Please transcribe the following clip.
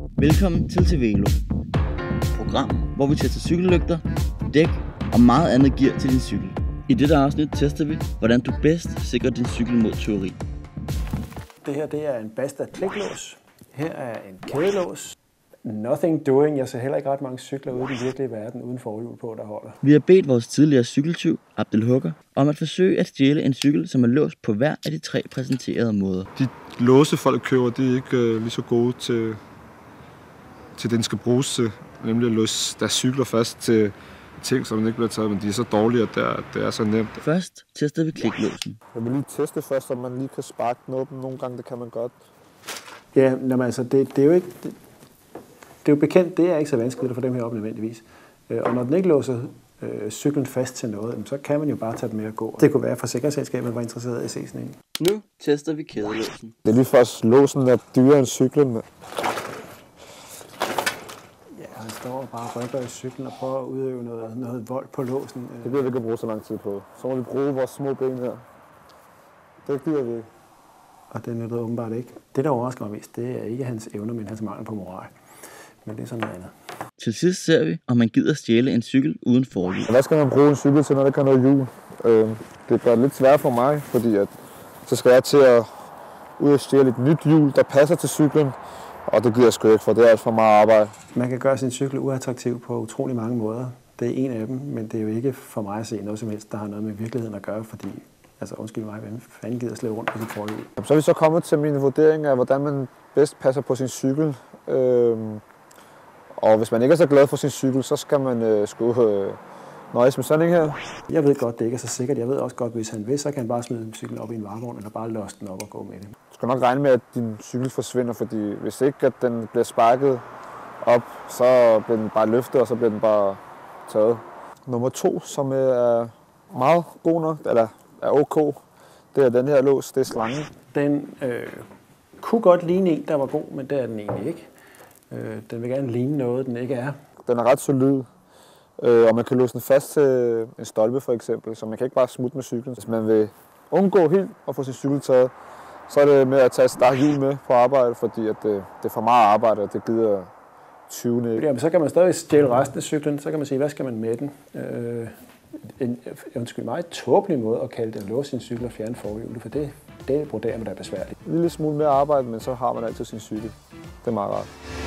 Velkommen til Tvelo, program, hvor vi tester cykellygter, dæk og meget andet gear til din cykel. I dette afsnit tester vi, hvordan du bedst sikrer din cykel mod tyveri. Det her det er en Basta kliklås. Her er en kædelås. Nothing doing. Jeg ser heller ikke ret mange cykler ude i den virkelige verden uden forhjul på, der holder. Vi har bedt vores tidligere cykeltyv, Abdel Hugger, om at forsøge at stjæle en cykel, som er låst på hver af de 3 præsenterede måder. De låse folk køber, de er ikke lige så gode til det, den skal bruges til. Nemlig at låse deres cykler fast til ting, som ikke bliver taget, men de er så dårlige, at det er så nemt. Først tester vi kliklåsen. Jeg vil lige teste først, om man lige kan sparke den åben. Nogle gange, det kan man godt. Ja, altså, det er jo ikke... Det er jo bekendt, det er ikke så vanskeligt at få dem her op nødvendigvis. Og når den ikke låser cyklen fast til noget, så kan man jo bare tage den med at gå. Det kunne være, at forsikringsselskabet var interesseret i at se sådan en. Nu tester vi kædelåsen. Det er lige først, låsen er dyrere end cyklen. Ja, han står og bare rykker i cyklen og prøver at udøve noget vold på låsen. Det bliver vi ikke at bruge så lang tid på. Så må vi bruge vores små ben her. Det gider vi ikke. Og det nytter åbenbart ikke. Det, der overrasker mig mest, det er ikke hans evner, men hans mangel på moral. Men det er sådan noget andet. Til sidst ser vi, om man gider stjæle en cykel uden forhjul. Hvad skal man bruge en cykel til, når der kan noget hjul? Det gør det lidt svært for mig, fordi så skal jeg til at ud og stjæle et nyt hjul, der passer til cyklen. Og det gider jeg sgu ikke, for det er alt for meget arbejde. Man kan gøre sin cykel uattraktiv på utrolig mange måder. Det er en af dem, men det er jo ikke for mig at se noget som helst, der har noget med virkeligheden at gøre, fordi, altså undskyld mig, hvem fanden gider slæve rundt på sit forhjul? Så er vi så kommet til min vurdering af, hvordan man bedst passer på sin cykel. Og hvis man ikke er så glad for sin cykel, så skal man nøjes med sådan en her. Jeg ved godt, det ikke er så sikkert. Jeg ved også godt, hvis han vil, så kan han bare smide cyklen op i en varevogn, eller bare låse den op og gå med det. Du skal nok regne med, at din cykel forsvinder, fordi hvis ikke at den bliver sparket op, så bliver den bare løftet, og så bliver den bare taget. Nummer 2, som er meget god nok, eller er ok, det er den her lås, det er slangen. Den kunne godt ligne en, der var god, men det er den egentlig ikke. Den vil gerne ligne noget, den ikke er. Den er ret solid, og man kan låse den fast til en stolpe for eksempel, så man kan ikke bare smutte med cyklen. Hvis man vil undgå helt at få sin cykel taget, så er det med at tage et starthjul med på arbejde, fordi at det er for meget arbejde, og det gider 20 ikke. Jamen, så kan man stadig stjæle resten af cyklen, så kan man sige, hvad skal man med den? En meget tåbelig måde at kalde det at låse sin cykel og fjerne forhjulet, for det vurderer man, der er besværligt. En lille smule mere arbejde, men så har man altid sin cykel. Det er meget rart.